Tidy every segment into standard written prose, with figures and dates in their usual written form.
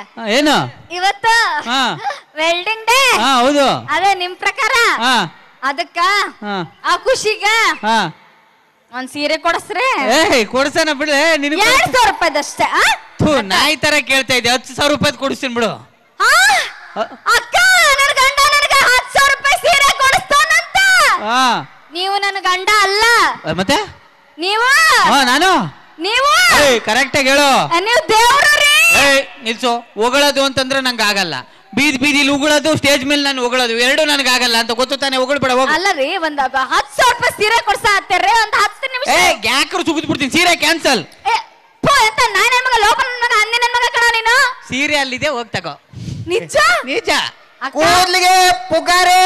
ಏನು ಇವತ್ತು welding day. ಹೌದು. ಅದೇ ನಿಮ್ ಪ್ರಕಾರ ಅದಕ್ಕ ಆ ಖುಷಿಗ ಒಂದ್ ಸೀರೆ ಕೊಡಸ್ರಿ. ಕೊಡ್ಸನ ಬಿಡ್ಲೆ. 2,000 ರೂಪಾಯಿದಷ್ಟೇ. ನಾಯಿ ತರ ಕೇಳ್ತಾ ಇದ್ದೆ. 10,000 ರೂಪಾಯಿ ಕೊಡಿಸ್ತೀನಿ ಬಿಡು. ಅಕ್ಕ ನನ್ನ ಗಂಡ ನನಗೆ 10,000 ರೂಪಾಯಿ ಸೀರೆ ಕೊಡಿಸ್ತಾನಂತ. ನೀವು ನನ್ನ ಗಂಡ ಅಲ್ಲ. ಮತ್ತೆ ನೀವು ನಾನು ನೀವು ಕರೆಕ್ಟ್ ಆಗಿ ಹೇಳು. ನೀವು ದೇವ್ರು ರೀ. ನಿಲ್ಸು. ಹೊಗಳೋದು ಅಂತಂದ್ರೆ ನಂಗೆ ಆಗಲ್ಲ. ಬೀದಿಲಿ ಉಗಳೋದು, ಸ್ಟೇಜ್ ಮೇಲೆ ನಾನು ಹೊಗಳೋದು ಎರಡು ನನಗೆ ಆಗಲ್ಲ ಅಂತ ಗೊತ್ತು ತಾನೆ. ಹೊಗಳ್ಬೇಡ ಹೋಗು. ಅಲ್ಲ ರೀ, ಒಂದ್ 10,000 ರೂಪಾಯಿ ಸೀರೆ ಕೊಡ್ಸಾ ಹತ್ತೀರಿ. ಒಂದ್ 10 ನಿಮಿಷ ಯಾಕ್ರು ಸುಗಿದ್ ಬಿಡ್ತೀನಿ. ಸೀರೆ ಕ್ಯಾನ್ಸಲ್. ಸೀರೆ ಅಲ್ಲಿದೆ, ಹೋಗ್ ತಗೋ. ನಿಜ ನಿಜ. ಕೂದ್ಲಿಗೆ ಪುಗಾರೆ,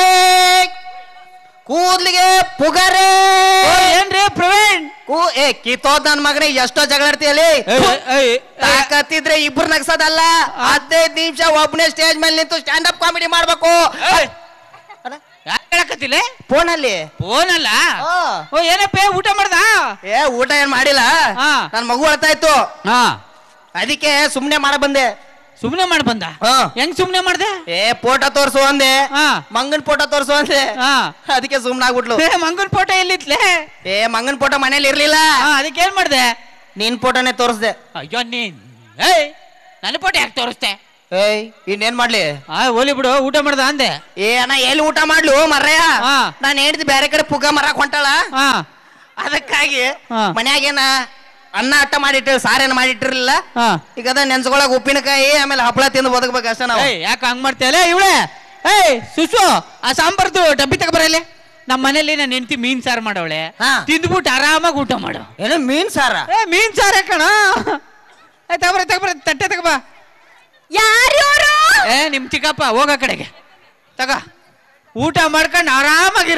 ಕೂದ್ಲಿಗೆ ಪುಗಾರೆ. ಏನ್ರಿ ಪ್ರವೀಣ್? ಕಿತ್ತೋದ್ ನನ್ ಮಗನೇ. ಎಷ್ಟೋ ಜಗಳಾಡ್ತೀಯಲ್ಲಿ. ತಾಕತ್ತಿದ್ರೆ ಇಬ್ರು ನಗ್ಸೋದಲ್ಲ, 15 ನಿಮಿಷ ಒಬ್ಬನೇ ಸ್ಟೇಜ್ ಮೇಲೆ ನಿಂತು ಸ್ಟ್ಯಾಂಡ್ ಅಪ್ ಕಾಮಿಡಿ ಮಾಡ್ಬೇಕು. ಹೇಳಕತ್ತಿಲ್ಲ ಫೋನಲ್ಲಿ. ಫೋನಲ್ಲ? ಏನಪ್ಪ ಊಟ ಮಾಡ್ದ? ಊಟ ಏನ್ ಮಾಡಿಲ್ಲ. ನನ್ ಮಗು ಅಳ್ತಾ ಇತ್ತು, ಅದಕ್ಕೆ ಸುಮ್ನೆ ಮಾಡ ಬಂದೆ. ಸುಮ್ನೆ ಮಾಡಿ ಬಂದ? ಹೆಂಗ್ ಸುಮ್ನೆ ಮಾಡ್ದೆ? ಫೋಟೋ ತೋರ್ಸು ಅಂದೆ. ಮಂಗನ್ ಫೋಟೋ ತೋರ್ಸು ಅಂದೆ, ಅದಕ್ಕೆ ಸುಮ್ನೆ ಆಗ್ಬಿಟ್ಲು. ಮಂಗನ್ ಫೋಟೋ ಎಲ್ಲಿತ್ಲೆ? ಮಂಗನ್ ಫೋಟೋ ಮನೇಲಿ ಇರ್ಲಿಲ್ಲ, ಅದಕ್ಕೆ ಏನ್ ಮಾಡ್ದೆ? ನಿನ್ ಫೋಟೋನೇ ತೋರಿಸ್ದೆ. ಅಯ್ಯೋ ನೀನ್ ನನ್ನ ಫೋಟೋ ಯಾಕೆ ತೋರಿಸ್ತೆ? ಇನ್ನೇನ್ ಮಾಡ್ಲಿ? ಹೋಲಿ ಬಿಡು. ಊಟ ಮಾಡ್ದ ಅಂದೆ. ಅಣ್ಣ ಎಲ್ಲಿ ಊಟ ಮಾಡ್ಲು ಮರ್ರಯ್ಯ? ನಾನು ಹೇಳ್ತಿ ಬೇರೆ ಕಡೆ ಪುಗ್ಗ ಮರಕ್ ಹೊಂಟಾಳ, ಅದಕ್ಕಾಗಿ ಮನ್ಯಾಗೇನ ಅನ್ನ ಅಟ್ಟ ಮಾಡಿಟ್ಟಿರ್, ಸಾರೇನ ಮಾಡಿಟ್ಟಿರ್ಲಿಲ್ಲ. ಈಗ ಅದ ನೆನ್ಸ್ಕೊಳಕ್ ಉಪ್ಪಿನಕಾಯಿ ಆಮೇಲೆ ಹಪ್ಪಳ ತಿಂದು ಬದುಕ್ಬೇಕು ಅಷ್ಟೇ ನಾವು. ಯಾಕೆ ಹಂಗ್ ಮಾಡ್ತೇವಲ್ಲ ಇವಳೆ? ಸುಸು ಆ ಸಾಂಬಾರ್ದು ಡಬ್ಬಿ ತಗೊಬರಲ್ಲ. ನಮ್ಮ ಮನೇಲಿ ನನ್ನ ಹೆಂಡತಿ ಮೀನ್ ಸಾರು ಮಾಡವಳೆ, ತಿಂದ್ಬಿಟ್ಟು ಆರಾಮಾಗಿ ಊಟ ಮಾಡು. ಏನು ಮೀನ್ ಸಾರ? ಮೀನ್ ಸಾರ ಕಣ. ತಗೊಬರ ತಟ್ಟೆ ತಗೋಬ. ಯಾರು? ನಿಮ್ ಚಿಕ್ಕಪ್ಪ. ಹೋಗ ಕಡೆಗೆ ತಗ, ಊಟ ಮಾಡ್ಕೊಂಡು ಆರಾಮಾಗಿರ.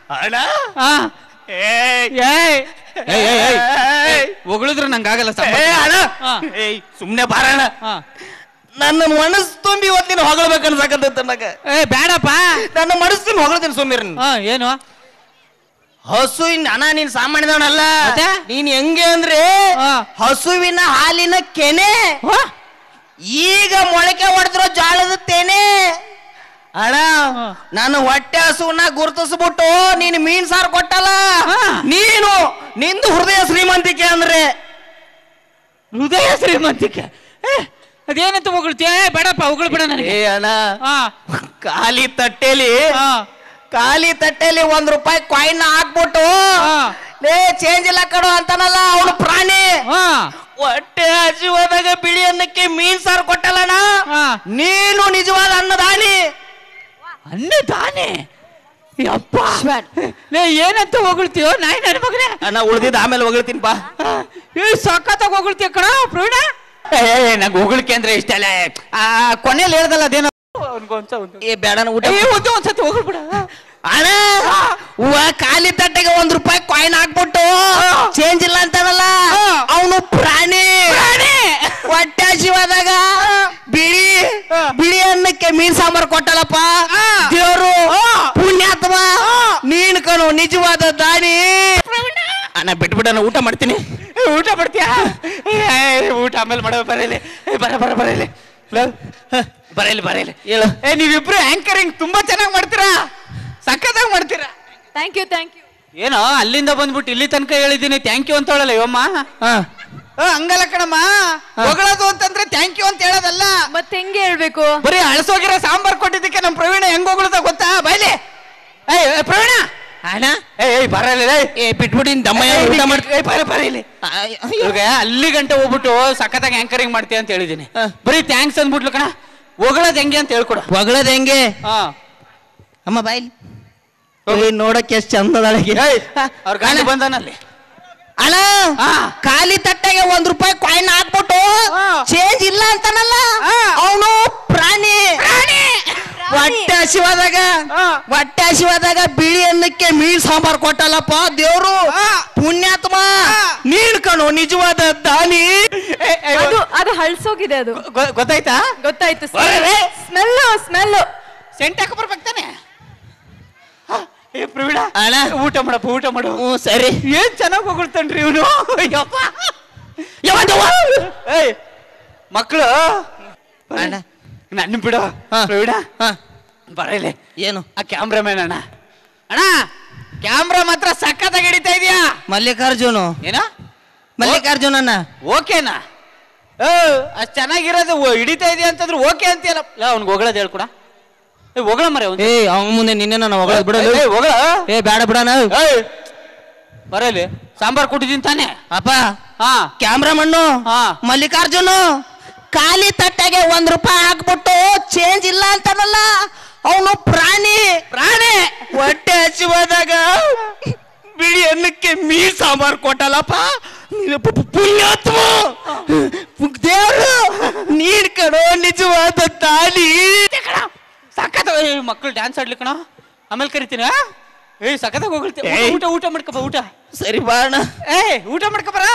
ಹೊಗಳಿದ್ರು ನಂಗಾಗಲ್ಲ. ಸುಮ್ನೆ ಬಾರಣ. ನನ್ನ ಮನಸ್ಸು ತುಂಬಿ ಇವತ್ತಿನ ಹೊಗಳಬೇಕು ಅನ್ಸಕತ್ತ ನನಗ. ಬೇಡಪ್ಪ, ನನ್ನ ಮನಸ್ಸು ತುಂಬಿ ಹೊಗಳತೀನಿ. ಸುಮ್ಮಿರ್. ಏನು ಹಸುವಿನ ಅಣ್ಣ, ನೀನ್ ಸಾಮಾನ್ಯದವನಲ್ಲ. ನೀನ್ ಹೆಂಗೆ ಅಂದ್ರೆ ಹಸುವಿನ ಹಾಲಿನ ಕೆನೆ ಈಗ ಮೊಳಕೆ ಹೊಡೆದ್ರು ಜಾಳದ ತೇನೆ. ಅಣ್ಣ, ನಾನು ಹೊಟ್ಟೆ ಹಸುವನ್ನ ಗುರುತಿಸ್ಬಿಟ್ಟು ನೀನು ಮೀನ್ ಸಾರು ಕೊಟ್ಟಲ್ಲ, ನೀನು ನಿಂದು ಹೃದಯ ಶ್ರೀಮಂತಿಕೆ ಅಂದ್ರೆ. ಹೃದಯ ಶ್ರೀಮಂತಿಕೆ ಅದೇನಂತ ಹೊಗಳ್ತೀಯ? ಬೇಡಪ್ಪ, ಹೊಗಳ್ಬೇಡ ನನಗೆ. ಅಣ್ಣ, ಖಾಲಿ ತಟ್ಟೆಲಿ ₹1 ಕಾಯಿನ್ ಹಾಕ್ಬಿಟ್ಟು ಚೇಂಜ್ ಇಲ್ಲ ಕಡು ಅಂತಾನಲ್ಲ ಅವನು ಪ್ರಾಣಿ. ಹೊಟ್ಟೆ ಹಸಿವಾದಾಗ ಬಿಳಿ ಅನ್ನಕ್ಕೆ ಮೀನ್ ಸಾರು ಕೊಟ್ಟಲ್ಲಣ್ಣ, ನೀನು ನಿಜವಾದ ಅನ್ನದಾನಿ. ಅನ್ನದಾನೆ? ಅಪ್ಪ ಏನಂತ ಹೊಗಳ್ತೀಯೋ ನಾಯಿ ನನ್ನ ಮಗನೇ. ನಾ ಉಳ್ದಿದ್ದು ಆಮೇಲೆ ಹೊಗಳ್ತೀನಿ ಬಾ. ಸಖತ್ತಾಗ ಹೊಗಳ್ತೀಯ ಕಣ ಪ್ರವೀಣ. ನಂಗೆ ಹೊಗಳಿಕೆ ಅಂದ್ರೆ ಇಷ್ಟ ಅಲ್ಲ. ಕೊನೆಯಲ್ಲಿ ಹೇಳ್ದಲ್ಲ ಅದೇನೋ ಬೇಡ ಊಟ ಒಂದ್ಸತಿ ಹೋಗ್ಬಿಡ. ಅಣ್ಣ, ಖಾಲಿ ತಟ್ಟೆಗೆ ₹1 ಕಾಯಿನ್ ಹಾಕ್ಬಿಟ್ಟು ಚೇಂಜ್ ಇಲ್ಲ ಅಂತಾನಲ್ಲ ಅವನು ಪ್ರಾಣಿ. ಹೊಟ್ಟೆ ಹಸಿವಾದಾಗ ಬಿಳಿ ಅನ್ನಕ್ಕೆ ಮೀನ್ ಸಾಂಬಾರು ಕೊಟ್ಟಲ್ಲಪ್ಪ ದೇವ್ರು. ಪುಣ್ಯಾತ್ಮ ನೀನ್ ಕಣು ನಿಜವಾದ ದಾನಿ. ಅಣ್ಣ ಬಿಟ್ಬಿಡಣ, ಊಟ ಮಾಡ್ತೀನಿ. ಊಟ ಮಾಡ್ತೀಯಾ? ಊಟ ಆಮೇಲೆ ಮಾಡೋ. ಬರಲಿ ಬರಲಿ ಹೇಳು. ನೀವಿಬ್ರು ಆಂಕರಿಂಗ್ ತುಂಬಾ ಚೆನ್ನಾಗಿ ಮಾಡ್ತೀರಾ, ಸಖತ್ತಾಗಿ ಮಾಡ್ತೀರಾ. Thank you. ಏನೋ ಅಲ್ಲಿಂದ ಬಂದ್ಬಿಟ್ಟು ಇಲ್ಲಿ ತನಕ ಹೇಳಿದ್ದೀನಿ ಥ್ಯಾಂಕ್ ಯು ಅಂತ ಹೇಳಲ್ಲ ಇವಮ್ಮ. ಹಂಗಲ್ಲ ಕಣಮ್ಮ, ಹೊಗಳೋದು ಅಂತಂದ್ರೆ ಥ್ಯಾಂಕ್ ಯು ಅಂತ ಹೇಳೋದಲ್ಲ. ಮತ್ತೆ ಹೆಂಗೆ ಹೇಳ್ಬೇಕು? ಬರೀ ಅಳಸೋಗಿರೋ ಸಾಂಬಾರ್ ಕೊಟ್ಟಿದ್ದಕ್ಕೆ ನಮ್ ಪ್ರವೀಣ ಹೆಂಗ್ ಹೊಗಳದ ಗೊತ್ತಾ? ಬೈಲಿ ಪ್ರವೀಣ. ಅಣ್ಣ ಬರಲ್ಲ, ಬಿಟ್ಬಿಟ್ಟು ದಮ್ಮಯ್ಯ ಊಟ ಮಾಡ್ತೀವಿ. ಬರೀಲಿ. ಇವಾಗ ಅಲ್ಲಿ ಗಂಟೆ ಹೋಗ್ಬಿಟ್ಟು ಸಖತ್ತಾಗಿ ಆಂಕರಿಂಗ್ ಮಾಡ್ತೀಯ ಅಂತ ಹೇಳಿದೀನಿ. ಬರೀ ಥ್ಯಾಂಕ್ಸ್ ಅಂದ್ಬಿಟ್ಲು ಕಣ. ಹೊಗಳದ್ ಹೆಂಗೆ ಅಂತ ಹೇಳ್ಕೊಡ. ಹೊಗಳದ್ ಹೆಂಗೆ? ಅಮ್ಮ ಬಾಯ್ಲಿ ನೋಡಕ್ಕೆ ಎಷ್ಟು ಚಂದದಳಗೆ. ಅವ್ರ ಗಾಳಿ ಬಂದಾನಲ್ಲಿ. ಅಣ್ಣ, ಖಾಲಿ ತಟ್ಟೆಗೆ ₹1 ಕಾಯಿನ್ ಹಾಕ್ಬಿಟ್ಟು ಚೇಂಜ್ ಇಲ್ಲ ಅಂತಾನಲ್ಲ ಅವನು ಪ್ರಾಣಿ. ಹೊಟ್ಟೆ ಹಸಿವಾದಾಗ ಬಿಳಿ ಅನ್ನಕ್ಕೆ ಮೀನ್ ಸಾಂಬಾರ್ ಕೊಟ್ಟಲ್ಲಪ್ಪ ದೇವ್ರು. ಪುಣ್ಯಾತ್ಮ ನೀನ್ ಕಣು ನಿಜವಾದ ದಾನಿ. ಅದು ಹಳ್ಸೋಗಿದೆ. ಅದು ಗೊತ್ತಾಯ್ತು. ಸ್ಮೆಲ್ ಸೆಂಟ್ ಹಾಕ ಬರ್ಬೇಕು ತಾನೆ. ಪ್ರವೀಣ ಅಣ್ಣ, ಊಟ ಮಾಡು. ಸರಿ. ಏನ್ ಚೆನ್ನಾಗಿ ಹೊಗಳ್ತಾನ್ರಿ ಇವನು. ಮಕ್ಕಳು ಅಣ್ಣ ನನ್ನ ಬಿಡು ಪ್ರವೀಣ ಬರಲಿ. ಏನು ಆ ಕ್ಯಾಮ್ರಾಮನ್ ಅಣ್ಣ ಅಣ್ಣ ಕ್ಯಾಮ್ರಾ ಮಾತ್ರ ಸಖತ್ತಾಗಿ ಹಿಡಿತಾ ಇದೀಯಾ. ಮಲ್ಲಿಕಾರ್ಜುನು ಏನ ಮಲ್ಲಿಕಾರ್ಜುನ್ ಅಣ್ಣ ಓಕೆನಾ? ಅಷ್ಟ್ ಚೆನ್ನಾಗಿರೋದು ಹಿಡಿತಾ ಇದೆಯಾ ಅಂತಂದ್ರೆ ಓಕೆ ಅಂತೀಯಲ್ಲ. ಅವ್ನಿಗೆ ಹೊಗಳದ್ ಹೇಳ್ಕೊಡ. ಹೊಗಳ ಮರ ಅವನ ಮುಂದೆ ನಿನ್ನೆ ನಾನು ಹೊಗಳದ್ ಬಿಡೋದು. ಹೊಗಳ ಬೇಡ ಬಿಡೋಣ. ಬರಲಿ ಸಾಂಬಾರ್ ಕೊಟ್ಟಿದ್ದೀನಿ ತಾನೆ. ಅಪ್ಪ ಕ್ಯಾಮ್ರಾಮನ್ನು ಮಲ್ಲಿಕಾರ್ಜುನು ಖಾಲಿ ತಟ್ಟೆಗೆ ₹1 ಹಾಕ್ಬಿಟ್ಟು ಚೇಂಜ್ ಇಲ್ಲ ಅಂತಾನಲ್ಲ ಅವನು ಪ್ರಾಣಿ. ಹೊಟ್ಟೆ ಹಸಿವಾದಾಗ ಬಿಳಿ ಅನ್ನಕ್ಕೆ ಮೀನ್ ಸಾಂಬಾರ್ ಕೊಟ್ಟಲ್ಲಪ್ಪ. ಪುಣ್ಯಾತ್ಮ ದೇವ್ರು ನೀನ್ ಕಣೋ ನಿಜವಾದ ದಾಳಿ. ಸಖತ್ ಮಕ್ಕಳು ಡ್ಯಾನ್ಸ್ ಆಡ್ಲಿ ಕಣ. ಆಮೇಲೆ ಕರಿತೀನ. ಸಖತ್ತಾಗಿ ಹೋಗ್ತೀವಿ. ಊಟ ಮಾಡ್ಕಪ್ಪ. ಊಟ ಸರಿ ಬಾಣ. ಊಟ ಮಾಡ್ಕಬರ.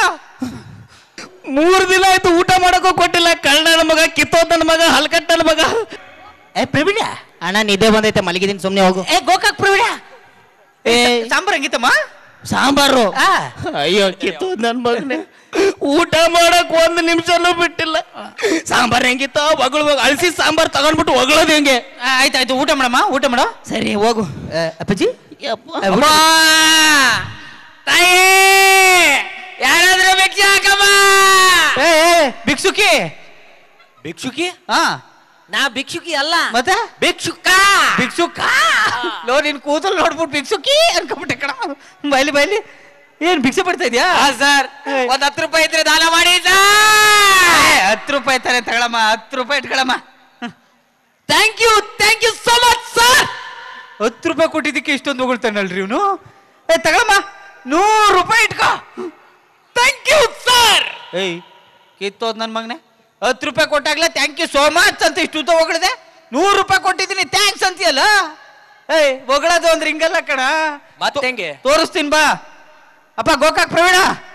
3 ದಿನ ಆಯ್ತು ಊಟ ಮಾಡಕ್ಕೂ ಕೊಟ್ಟಿಲ್ಲ. ಕಳ್ಳನ ಮಗ, ಕಿತ್ತೋದ್ ನನ್ನ ಮಗ, ಹಲ್ಕಟ್ಟ ನನ್ನ ಮಗ. ಪ್ರವೀಣ ಅಣ್ಣ ನಿದ್ದೆ ಬಂದೈತೆ, ಮಲಗಿದೀನಿ, ಸುಮ್ನೆ ಹೋಗು. ಗೋಕಾಕ್ ಪ್ರವೀಣ ಸಾಂಬಾರ್ ಹಂಗಿತ್ತಮ್ಮ. ಸಾಂಬಾರು ಅಯ್ಯೋ ಕಿತ್ತೋದ್ ನನ್ ಮಗನೇ. ಊಟ ಮಾಡಕ್ 1 ನಿಮಿಷನೂ ಬಿಟ್ಟಿಲ್ಲ. ಸಾಂಬಾರ್ ಹೆಂಗಿತ್ತ ಒಗಳು ಅಳಸಿ ಸಾಂಬಾರ್ ತಗೊಂಡ್ಬಿಟ್ಟು ಒಗಳೋದು ಹೆಂಗೆ? ಆಯ್ತಾಯ್ತು ಊಟ ಮಾಡಮ್ಮ. ಊಟ ಮಾಡೋ. ಸರಿ ಹೋಗು. ಅಪ್ಪಾಜಿ ತಾಯಿ ಯಾರಾದ್ರೂ ಭಿಕ್ಷೆ ಹಾಕಮ್ಮ. ಭಿಕ್ಷುಕಿ ಭಿಕ್ಷುಕಿ? ನಾ ಭಿಕ್ಷುಕಿ ಅಲ್ಲ ಮತ್ತೆ ಭಿಕ್ಷುಕ ಲೋ. ನಿನ್ ಕೂದಲು ನೋಡ್ಬಿಟ್ಟು ಭಿಕ್ಷುಕಿ ಅನ್ಕೊಂಬಿಟ್ಟೆ ಕಣ. ಬೈಲಿ ಏನ್ ಭಿಕ್ಷೆ ಪಡ್ತಾ ಇದ್ಯಾ? ಸರ್ ಒಂದ್ ₹10 ಇದ್ರೆ ದಾನ ಮಾಡಿ ಸರ್. ₹10 ತಾನೆ ತಗೊಳಮ್ಮ. ₹10 ಇಟ್ಕೊಳಮ್ಮ. Thank you so much sir. ₹10 ಕೊಟ್ಟಿದ್ದಕ್ಕೆ ಇಷ್ಟೊಂದು ಹೊಗಳ್ತಾನಲ್ರಿ ಇವನು. ತಗೊಳಮ್ಮ. ₹100 ಇಟ್ಕೋ. Thank you sir. ಕಿತ್ತೋದ್ ನನ್ ಮಗನೆ. ₹10 ಕೊಟ್ಟಾಗ್ಲೇ ಥ್ಯಾಂಕ್ ಯು ಸೋ ಮಚ್ ಅಂತ ಇಷ್ಟು ಉದ್ದ ಹೊಗಳಿದೆ. ₹100 ಕೊಟ್ಟಿದ್ದೀನಿ ಥ್ಯಾಂಕ್ಸ್ ಅಂತೀಯಲ್ಲ. ಹೊಗಳೋದು ಅಂದ್ರೆ ಹಿಂಗಲ್ಲ ಕಣ. ಮತ್ತೆ ಹೆಂಗೆ ತೋರಿಸ್ತೀನಿ ಬಾ. ಅಪ್ಪ ಗೋಕಾಕ್ ಪ್ರವೀಣ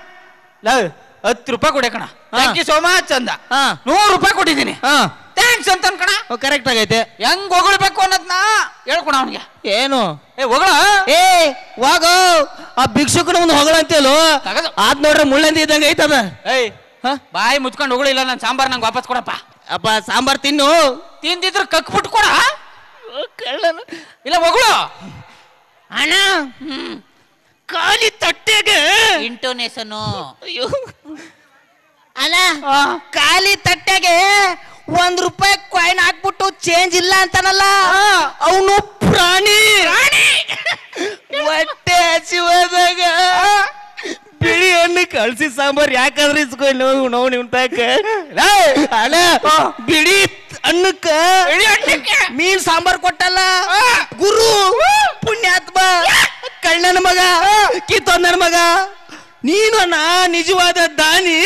₹10 ಕೊಡೆ ಕಣ. ಥ್ಯಾಂಕ್ ಯು ಸೋ ಮಚ್ ಅಂದ. ₹100 ಕೊಟ್ಟಿದ್ದೀನಿ ಥ್ಯಾಂಕ್ಸ್ ಅಂತ ಕಣ. ಕರೆಕ್ಟ್ ಆಗೈತೆ. ಹೆಂಗ್ ಹೊಗಳ್ಬೇಕು ಅನ್ನೋದ್ನ ಹೇಳ್ಕೊಣ ಅವನಿಗೆ. ಏನು ಹೊಗಳ ಹೋಗೋ. ಆ ಭಿಕ್ಷುಕನ ಒಂದು ಹೊಗಳ ಅಂತೇಳು ಆದ್ ನೋಡ್ರೆ ಮುಳ್ಳಂದಿ ಇದ್ದಂಗೆ ಐತದ. ಬಾಯಿ ಮುಚ್ಕೊಂಡು ಹೊಗಳಿಲ್ಲ. ನಾನು ಸಾಂಬಾರ್ ನಂಗೆ ವಾಪಸ್ ಕೊಡಪ್ಪ. ಅಪ್ಪ ಸಾಂಬಾರ್ ತಿನ್ನು. ತಿಂದಿದ್ರು ಕಕ್ಬಿಟ್ಟು ಕೊಡ. ಇಲ್ಲ ಹೊಗಳು ಅಣ್ಣ. ಖಾಲಿ ತಟ್ಟೆಗೆ ಇಂಟೋನೇಷನ್. ಅಯ್ಯೋ ಅಲ್ಲ ಖಾಲಿ ತಟ್ಟೆಗೆ ₹1 ಕಾಯಿನ್ ಹಾಕ್ಬಿಟ್ಟು ಚೇಂಜ್ ಇಲ್ಲ ಅಂತಾನಲ್ಲ ಅವನು ಪ್ರಾಣಿ. ಹೊಟ್ಟೆ ಹಸಿವಾದಾಗ ಬಿಳಿ ಹಣ್ಣು ಕಳ್ಸಿ ಸಾಂಬಾರ್ ಯಾಕಾದ್ರೆ ಇಸ್ಕೊಂಡು ನೋವು ನಿಮ್ತಾಕ ಅಣ್ಣ. ಬಿಳಿ ಹಣ್ಣಕ್ಕ ಮೀನ್ ಸಾಂಬಾರ್ ಕೊಟ್ಟಲ್ಲ ಗುರು ಪುಣ್ಯಾತ್ಮ. ಕಳ್ಳನ ಮಗ, ಕಿತ್ತೋದ್ ನನ್ನ ಮಗ. ನೀನು ಅಣ್ಣ ನಿಜವಾದ ದಾನಿ.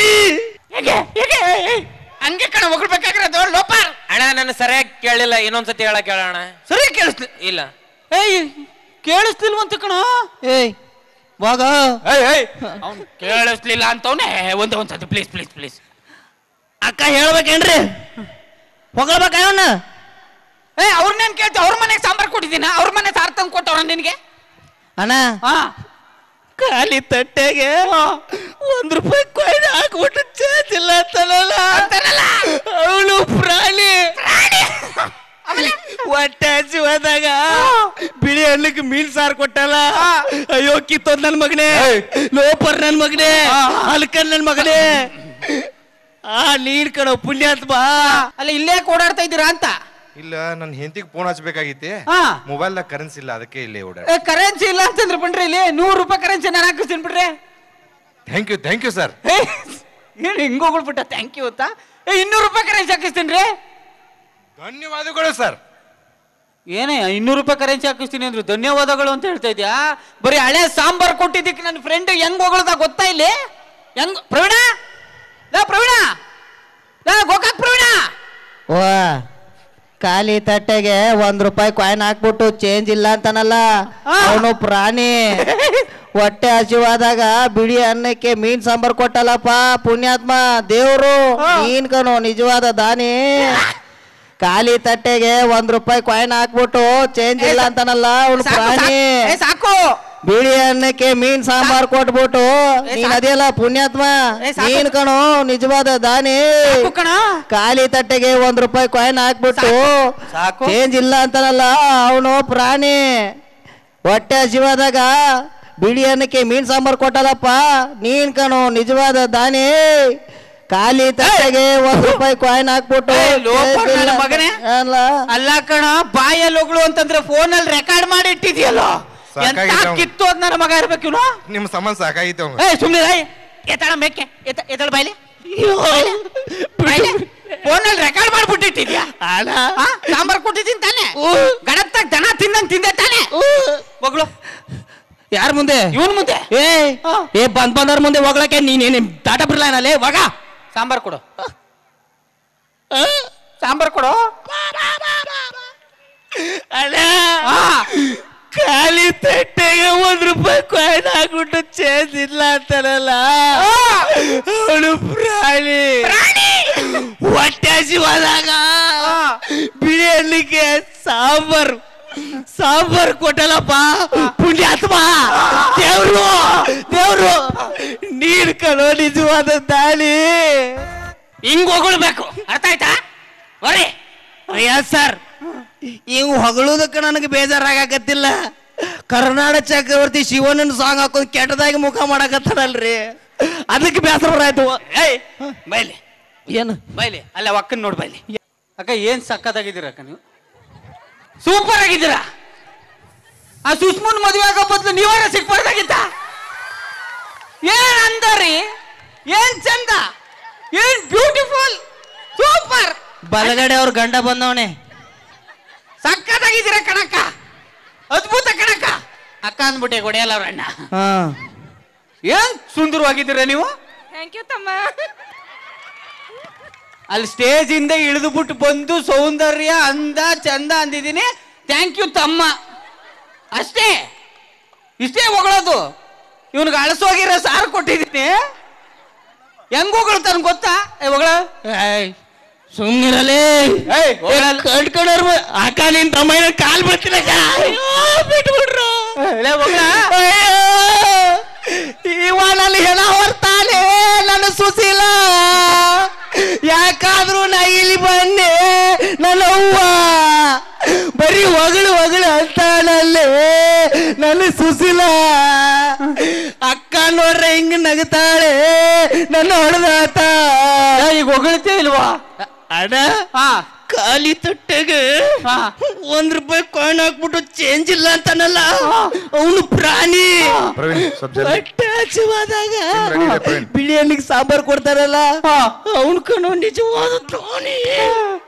ಹಂಗೆ ಕಣ ಹೊಗಳ್ಬೇಕಾಗಿರೋದು ಲೋಪ. ಅಣ್ಣ ನನ್ನ ಸರಿಯಾಗಿ ಕೇಳಿಲ್ಲ, ಇನ್ನೊಂದ್ಸತಿ ಹೇಳಕ್ ಕೇಳೋಣ. ಸರಿ ಕೇಳಿಸ್ಲಿ ಇಲ್ಲ ಕೇಳಿಸ್ತಿಲ್ವಂತ ಕಣ. ಹೋಗ. ಅವ್ನು ಕೇಳಿಸ್ಲಿಲ್ಲ ಅಂತವನೇ. ಒಂದ್ಸತಿ ಪ್ಲೀಸ್. ಅಕ್ಕ ಹೇಳ್ಬೇಕೇನ್ರಿ? ಹೊಗಳ್ಬೇಕವನ್ನ. ಅವ್ರನ್ನೇನ್ ಕೇಳ್ತಿ? ಅವ್ರ ಮನೆಗೆ ಸಾಂಬಾರ್ ಕೊಟ್ಟಿದ್ದೀನ. ಅವ್ರ ಮನೆ ಸಾರ್ ತಂದು ಕೊಟ್ಟವ್ರ ನಿನಗೆ. ಅಣ್ಣ ಖಾಲಿ ತಟ್ಟೆಗೆ ₹1 ಕಾಯಿನ್ ಹಾಕ್ಬಿಟ್ಟು ಚೇಂಜ್ ಇಲ್ಲ ಅಂತಾನಲ್ಲ ಅವಳು ಪ್ರಾಣಿ. ಹೊಟ್ಟೆ ಹಸಿವಾದಾಗ ಬಿಳಿ ಹಣ್ಣಕ್ಕೆ ಮೀನ್ ಸಾರು ಕೊಟ್ಟಲ್ಲ. ಅಯ್ಯೋ ಕಿತ್ತೋದ್ ನನ್ ಮಗನೇ, ಲೋಪರ್ ನನ್ ಮಗನೇ, ಹಲ್ಕನ್ ನನ್ ಮಗನೇ. ನೀನ್ ಕಣೋ ಪುಣ್ಯಾತ್ಮ. ಅಲ್ಲ ಇಲ್ಲೇ ಓಡಾಡ್ತಾ ಇದ್ದೀರಾ ಅಂತ? ಇಲ್ಲ, ನನ್ನ ಹೆಂಡತಿಗೆ ಫೋನ್ ಹಚ್ಬೇಕಾಗಿತ್ತೆ. ಮೊಬೈಲ್ ದಾಗ ಕರೆನ್ಸಿ ಇಲ್ಲ, ಅದಕ್ಕೆ ಇಲ್ಲೇ ಓಡಾಡ. ಕರೆನ್ಸಿ ಇಲ್ಲ ಅಂತಂದ್ರೆ ಬನ್ರಿ ಇಲ್ಲಿ ₹100 ಕರೆನ್ಸಿ ನಾನು ಹಾಕಿಸ್ತೀನಿ ಬಿಡ್ರಿ. Thank you sir. ಏನು ಹಿಂಗ ಹೋಗ್ಬಿಟ್ಟ ಥ್ಯಾಂಕ್ ಯು ಅಂತ. ₹200 ಕರೆನ್ಸಿ ಹಾಕಿಸ್ತೀನಿ ರೀ. ಧನ್ಯವಾದಗಳು ಸರ್. ಏನೇ ₹200 ಕರೆನ್ಸಿ ಹಾಕಿಸ್ತೀನಿ ಅಂದ್ರು ಧನ್ಯವಾದಗಳು ಅಂತ ಹೇಳ್ತಾ ಇದ್ಯಾ? ಬರೀ ಹಳೆ ಸಾಂಬಾರ್ ಕೊಟ್ಟಿದ್ದಕ್ಕೆ ನನ್ನ ಫ್ರೆಂಡ್ ಹೆಂಗ್ ಹೋಗಳದ ಗೊತ್ತಾ ಇಲ್ಲಿ? ಹೆಂಗ್ ಪ್ರವೀಣ ಗೋಕಾಕ್ ಪ್ರವೀಣ. ಖಾಲಿ ತಟ್ಟೆಗೆ ₹1 ಕಾಯಿನ್ ಹಾಕ್ಬಿಟ್ಟು ಚೇಂಜ್ ಇಲ್ಲ ಅಂತಾನಲ್ಲ ಅವನು ಪ್ರಾಣಿ. ಹೊಟ್ಟೆ ಹಸಿವಾದಾಗ ಬಿಳಿ ಅನ್ನಕ್ಕೆ ಮೀನ್ ಸಾಂಬಾರ್ ಕೊಟ್ಟಲ್ಲಪ್ಪ ಪುಣ್ಯಾತ್ಮ. ದೇವ್ರು ನೀನ್ ಕಣೋ ನಿಜವಾದ ದಾನಿ. ಖಾಲಿ ತಟ್ಟೆಗೆ ₹1 ಕಾಯಿನ್ ಹಾಕ್ಬಿಟ್ಟು ಚೇಂಜ್ ಇಲ್ಲ ಅಂತಾನಲ್ಲ ಅವನು ಪ್ರಾಣಿ. ಸಾಕು ಬಿಳಿ ಅನ್ನಕ್ಕೆ ಮೀನ್ ಸಾಂಬಾರ್ ಕೊಟ್ಬಿಟ್ಟು ನೀನ್ ಅದೇಲ್ಲ ಪುಣ್ಯಾತ್ಮ ನೀನ್ ಕಣೋ ನಿಜವಾದ ದಾನಿ. ಖಾಲಿ ತಟ್ಟೆಗೆ ₹1 ಕಾಯಿನ್ ಹಾಕ್ಬಿಟ್ಟು ಚೇಂಜ್ ಇಲ್ಲ ಅಂತಾನಲ್ಲ ಅವನು ಪ್ರಾಣಿ. ಹೊಟ್ಟೆ ಹಸಿವಾದಾಗ ಬಿಳಿ ಅನ್ನಕ್ಕೆ ಮೀನ್ ಸಾಂಬಾರ್ ಕೊಟ್ಟಲ್ಲಪ್ಪ ನೀನ್ ಕಣೋ ನಿಜವಾದ ದಾನಿ. ಖಾಲಿ ತಟ್ಟೆಗೆ ₹1 ಕಾಯಿನ್ ಹಾಕ್ಬಿಟ್ಟು ಮಗನೇ ಅಲ್ಲ ಕಣ ಬಾಯಲ್ಲಿ ಹೋಗ್ಲು ಅಂತಂದ್ರೆ ಫೋನ್ ಅಲ್ಲಿ ರೆಕಾರ್ಡ್ ಮಾಡಿ ಇಟ್ಟಿದ್ಯಲ್ಲ ಕಿತ್ತು ಅದ್ ನನ್ನ ಮಗ ಇರ್ಬೇಕು ನಿಮ್ ಸಂಬಂಧ ಸಾಕಾಗಿತ್ತು. ಸುಮ್ನೆ ಎತ್ತಳ ಮೇಕೆ ಎತ್ತಳ ಬಾಯ್ಲಿ ಫೋನ್ ಅಲ್ಲಿ ರೆಕಾರ್ಡ್ ಮಾಡ್ಬಿಟ್ಟಿಟ್ಟಿದ್ಯಾ ಸಾಂಬಾರ್ ಕೊಟ್ಟಿದ್ದೀನಿ ತಾನೆ ಗಡತ್ತಾಗ ದನ ತಿಂದಂಗ್ ತಿಂದೆ ತಾನೆ ಮಗಳು ಯಾರ ಮುಂದೆ ಇವನ್ ಮುಂದೆ ಏ ಬಂದವ್ರ ಮುಂದೆ ಹೋಗ್ಲಕ್ಕೆ ನೀನೇನು ದಾಟ ಬಿರ್ಲಾನಲ್ಲಿ ಇವಾಗ ಸಾಂಬಾರ್ ಕೊಡು ಸಾಂಬಾರ್ ಕೊಡು ಅಲ್ಲ ಖಾಲಿ ತಟ್ಟೆಗೆ ₹1 ಕಾಯಿನ್ ಹಾಕ್ಬಿಟ್ಟು ಚೇಂಜ್ ಇಲ್ಲ ಅಂತಾರಲ್ಲ ಅವಳು ಪ್ರಾಣಿ. ಹೊಟ್ಟೆ ಹಸಿವಾದಾಗ ಬಿಳಿ ಹಣ್ಣಿಗೆ ಸಾಂಬಾರ್ ಕೊಟ್ಟಲ್ಲಪ್ಪ ಪುಣ್ಯಾತ್ಮ. ದೇವ್ರು ನೀರ್ ಕಣೋ ನಿಜವಾದ ದಾಳಿ. ಹಿಂಗ್ ಹೊಗಳ್ಬೇಕು ಅರ್ಥ ಆಯ್ತಾ? ಅಯ್ಯ ಸರ್ ಹಿಂಗ್ ಹೊಗಳೋದಕ್ಕೆ ನನಗೆ ಬೇಜಾರಾಗತ್ತಿಲ್ಲ. ಕರ್ನಾಟಕ ಚಕ್ರವರ್ತಿ ಶಿವನನ್ನ ಸಾಂಗ್ ಹಾಕೋದು ಕೆಟ್ಟದಾಗಿ ಮುಖ ಮಾಡಕತ್ತಾರಲ್ರಿ ಅದಕ್ಕೆ ಬೇಸರ ಬರಾಯ್ತು. ಬೈಲಿ ಏನು ಬೈಲಿ ಅಲ್ಲ ಅಕ್ಕನ್ ನೋಡ್ ಬೈಲಿ. ಅಕ್ಕ ಏನ್ ಸಕ್ಕತ್ತಾಗಿದ್ದೀರ ಅಕ್ಕ ನೀವು ಸೂಪರ್ ಆಗಿದ್ದೀರಾ. ಆ ಸುಷ್ಮನ್ ಮದುವೆ ಆಗೋ ಬದಲು ನೀವಾರ ಸಿಕ್ಬಾರ್ದಾಗಿತ್ತ. ಏನ್ ಅಂದರಿ ಏನ್ ಚಂದ ಏನ್ ಬ್ಯೂಟಿಫುಲ್ ಸೂಪರ್. ಬಲಗಡೆ ಅವ್ರ ಗಂಡ ಬಂದವನೆ ಸಕ್ಕತ್ತಾಗಿದ್ದೀರ ಕಣಕ್ಕ ಅದ್ಭುತ ಕಣಕ್ಕ. ಅಕ್ಕ ಅಂದ್ಬಿಟ್ಟೆ ಗೊಡೆಯಲ್ಲ ಅವ್ರ ಅಣ್ಣ. ಏನ್ ಸುಂದರವಾಗಿದ್ದೀರ ನೀವು. ಥ್ಯಾಂಕ್ ಯು ತಮ್ಮ. ಅಲ್ಲಿ ಸ್ಟೇಜ್ ಇಂದ ಇಳಿದು ಬಿಟ್ಟು ಬಂದು ಸೌಂದರ್ಯ ಅಂದ ಚಂದ ಅಂದಿದ್ದೀನಿ ಥ್ಯಾಂಕ್ ಯು ತಮ್ಮ ಅಷ್ಟೇ. ಇಷ್ಟೇ ಹೊಗಳೋದು. ಇವನ್ಗೆ ಅಳಸೋಗಿರೋ ಸಾರು ಕೊಟ್ಟಿದ್ದೀನಿ ಹೆಂಗ್ ಹೊಗಳ್ತಾನ ಗೊತ್ತಾ? ಹೊಗಳ ಸುಮ್ಮನಿರಲೇ ಕಟ್ಕೊಂಡ್ರ ಅಕ್ಕ ನಿನ್ ತಮ್ಮ ಕಾಲ್ ಬರ್ತಿಲ್ಲ ಬಿಟ್ಬಿಟ್ರು. ಇವ ನನ್ನ ಹೆಣ ಹೊರ್ತಾನೆ ನನ್ನ ಸುಶೀಲ. ಯಾಕಾದ್ರೂ ನಾ ಇಲ್ಲಿ ಬಂದೆ ನನ್ನ ಅವ್ವ ಬರೀ ಹೊಗಳು ಅಂತಾಳಲ್ಲೇ ನನ್ನ ಸುಶೀಲ. ಅಕ್ಕ ನೋಡ್ರೆ ಹಿಂಗ ನಗತಾಳೆ ನನ್ನ ಹೊಡೆದಾತ. ಈಗ ಹೊಗಳ್ತೇ ಇಲ್ವಾ ಅಡ ಖಾಲಿ ತಟ್ಟೆಗೆ ₹1 ಕಾಯಿನ್ ಹಾಕ್ಬಿಟ್ಟು ಚೇಂಜ್ ಇಲ್ಲ ಅಂತಾನಲ್ಲ ಅವನು ಪ್ರಾಣಿ. ಹೊಟ್ಟೆ ಹಸಿವಾದಾಗ ಬಿಳಿ ಹಣ್ಣಿಗೆ ಸಾಂಬಾರ್ ಕೊಡ್ತಾರಲ್ಲ ಅವನು ಕಣೋ ನಿಜವಾದ ಪ್ರಾಣಿ.